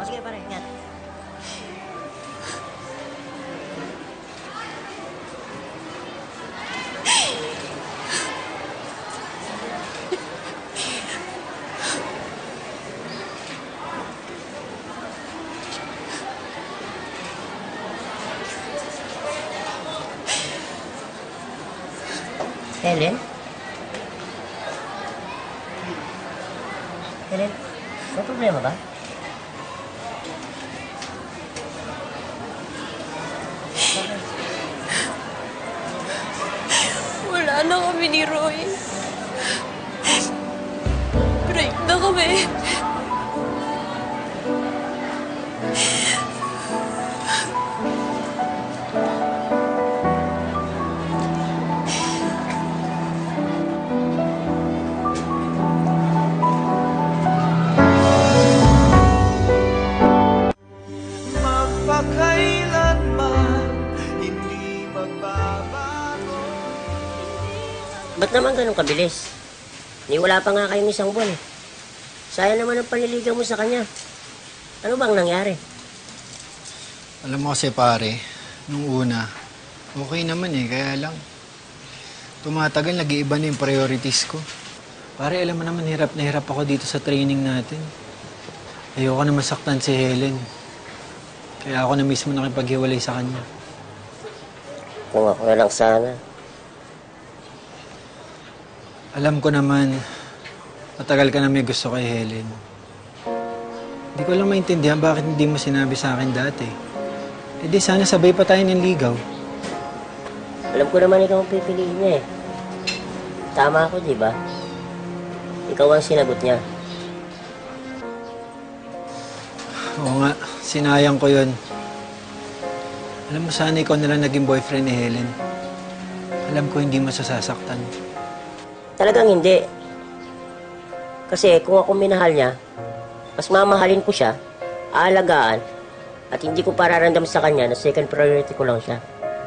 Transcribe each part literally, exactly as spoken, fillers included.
sige pare, ingat. Helen? Helen, may problema ba? Wala na kami ni Roy. Break na kami. Ba't naman ganun kabilis? Ni wala pa nga kayong isang buwan eh. Sayang naman ang panliligaw mo sa kanya. Ano bang nangyari? Alam mo kasi pare, nung una, okay naman eh, kaya lang tumatagal, nag-iiba na yung priorities ko. Pare, alam mo naman, hirap na hirap ako dito sa training natin. Ayoko na masaktan si Helen. Kaya ako na mismo nakipaghiwalay sa kanya. Kung ako na lang sana. Alam ko naman, matagal ka na may gusto kay Helen. Hindi ko lang maintindihan bakit hindi mo sinabi sa akin dati. E di sana sabay pa tayo ng ligaw. Alam ko naman ikaw ang pipiliin niya eh. Tama ako, di ba? Ikaw ang sinagot niya. Oo nga, sinayang ko yun. Alam mo, sana ikaw nalang naging boyfriend ni Helen. Alam ko hindi mo sasasaktan. Talagang hindi. Kasi kung ako minahal niya, mas mamahalin ko siya, aalagaan, at hindi ko pararamdam sa kanya na second priority ko lang siya.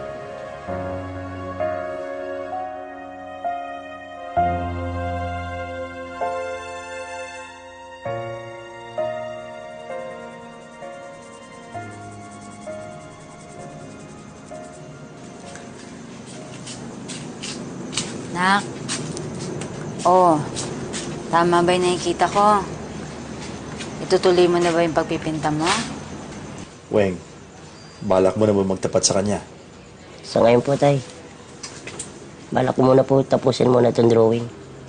Nak. Oh, tama ba yung nakikita ko? Itutuloy mo na ba yung pagpipinta mo? Weng, balak mo na ba magtapat sa kanya? Sa ngayon po, tay. Balak ko muna po tapusin muna itong drawing.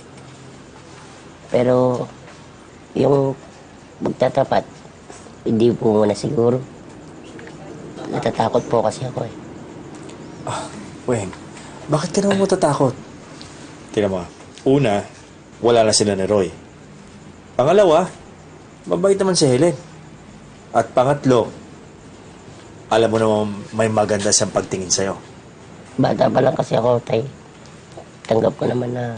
Pero, yung magtatapat, hindi po muna siguro. Natatakot po kasi ako eh. Ah, Weng, bakit ka naman matatakot? Tingnan mo, una, wala na sila ni Roy. Pangalawa, mabait naman si Helen. At pangatlo, alam mo naman may maganda siyang pagtingin sa'yo. Bata pa lang kasi ako, tay. Tanggap ko naman na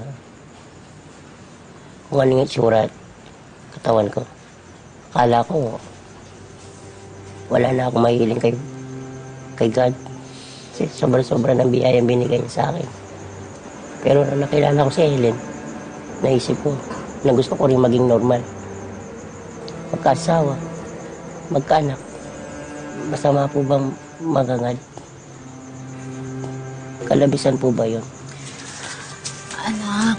kung ano yung itsura at katawan ko. Akala ko, wala na akong mahiling kay, kay God. Kasi sobra-sobra ng biyayang binigay niya sa akin. Pero na nakilala ko si Helen, naisip ko na gusto ko rin maging normal. Magkaasawa, magkaanak. Masama po bang magangad? Kalabisan po ba yun? Anak.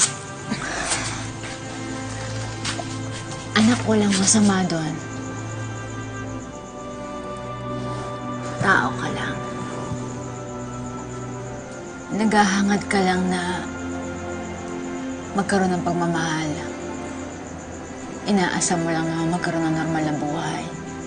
Anak, walang masama doon. Tao ka lang. Naghahangad ka lang na magkaroon ng pagmamahal. Inaasam mo lang na magkaroon ng normal na buhay.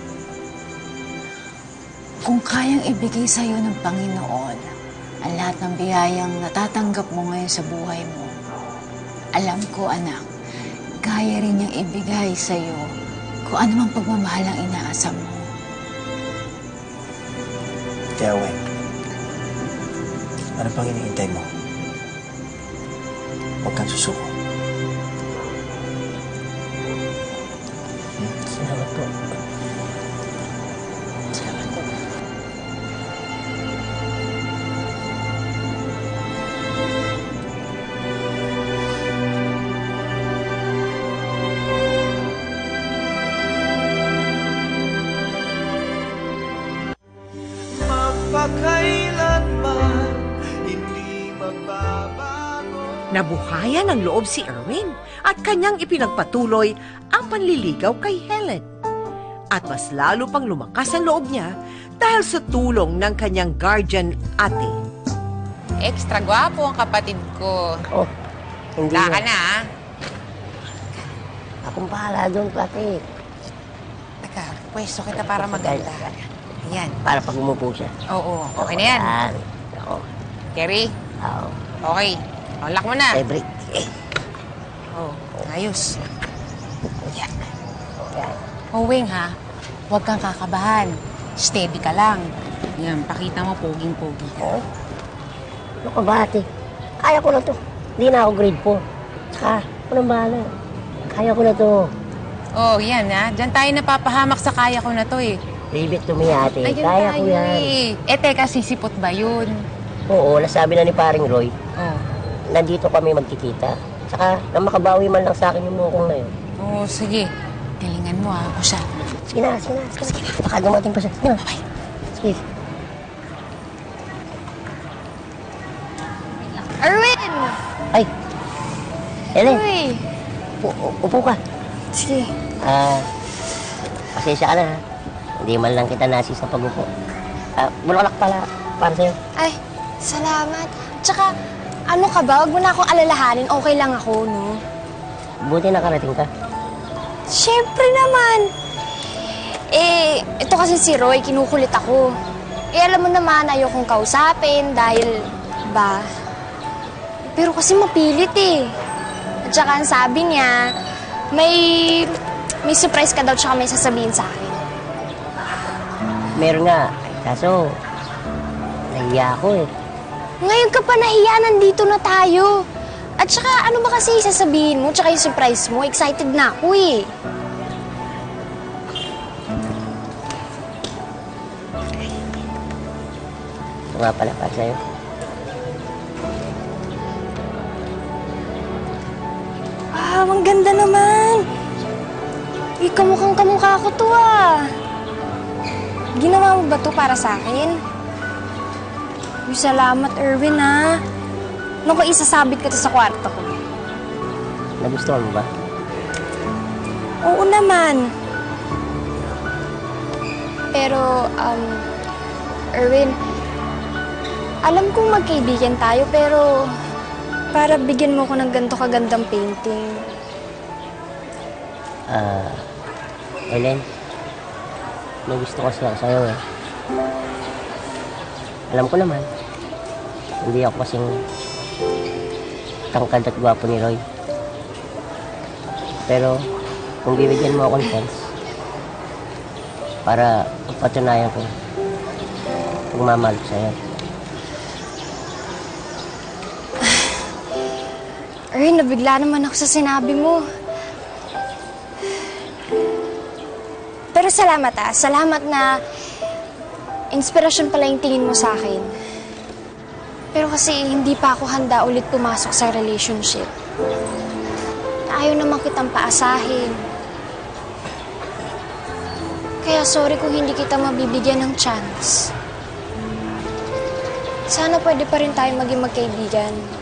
Kung kayang ibigay sa'yo ng Panginoon ang lahat ng biyayang natatanggap mo ngayon sa buhay mo, alam ko, anak, kaya rin niyang ibigay sa'yo kung ano mang pagmamahal ang inaasam mo. Kaya, Weng, ano pang hinihintay mo? Huwag kang susuko. Hmm? Salamat po. Salamat po. Nabuhayan ng loob si Erwin at kanyang ipinagpatuloy ang panliligaw kay Helen. At mas lalo pang lumakas ang loob niya dahil sa tulong ng kanyang guardian ate. Extra gwapo ang kapatid ko. Oh, hindi Wala ka na. na, ah. Akong bahala doon, pati. Teka, pwesto kita para maganda. Ayan. Para pag umupo siya. Oo, okay na yan. Yan. Ako. Kerry, Ako. okay. Unlock mo na. Fabric. Eh. Oh, ayos. Yan. Oh, Wing, ha? Huwag kang kakabahan. Steady ka lang. Yan, pakita mo poging-pogi ka. Oh. Ano ka ba, ate? Kaya ko na to. Hindi na ako grade four. Tsaka, ako nang bahala. Kaya ko na to. Oh, yan, ha? Diyan tayo napapahamak sa kaya ko na to, eh. Leave it to me, ate. Ayun Kaya ko tayo, yan. eh. Eh, teka, sisipot ba yun? Oo, nasabi na ni paring Roy. Oh. Nandito kami magkikita. Tsaka, na makabawi man lang sa akin yung mukong na yun. Oh, sige. Galingan mo, ha? O siya. Sige na, sige na, sige na. Baka dumating pa siya. Sige na. Sige. Erwin! Ay! Ellen, Uy! upo, upo ka. Sige. Ah, pasensya ka na ha. Hindi man lang kita nasi sa pag-upo. Ah, bulaklak pala para sa'yo. Ay, salamat. Tsaka, ano ka ba? Huwag mo na akong alalahanin. Okay lang ako, no? Buti nakarating ka. Siyempre naman. Eh, ito kasi si Roy, kinukulit ako. Eh, alam mo naman, ayokong kausapin dahil, ba, pero kasi mapilit eh. At saka ang sabi niya, may, may surprise ka daw tsaka may sasabihin sa akin. Meron nga. Kaso, nahiya ako eh. Ngayon ka pa nahiya, nandito na tayo. At saka, ano ba kasi sasabihin mo tsaka yung surprise mo? Excited na ako eh. Ito nga pala para sa'yo. Ah, ang ganda naman. Eh, kamukhang kamukha ko to ah. Ginawa mo ba to para sa akin? Uy, salamat, Erwin ah. Naku, isasabit ka to sa kwarto ko. Nagustuhan mo ba? Oo naman. Pero, um, Erwin, alam kong magkaibigan tayo, pero para bigyan mo ko ng ganito kagandang painting. Ah, Ellen, may gusto kasi ako sa'yo eh. Alam ko naman, hindi ako kasing tangkad at gwapo ni Roy. Pero, kung bibigyan mo ako ng chance, para pagpatunayan ko, pagmamahal ko sa'yo. Erwin, nabigla naman ako sa sinabi mo. Pero salamat ah. Salamat na inspirasyon pala yung tingin mo sa akin. Pero kasi hindi pa ako handa ulit pumasok sa relationship. Ayaw naman kitang paasahin. Kaya sorry kung hindi kita mabibigyan ng chance. Sana pwede pa rin tayo maging magkaibigan.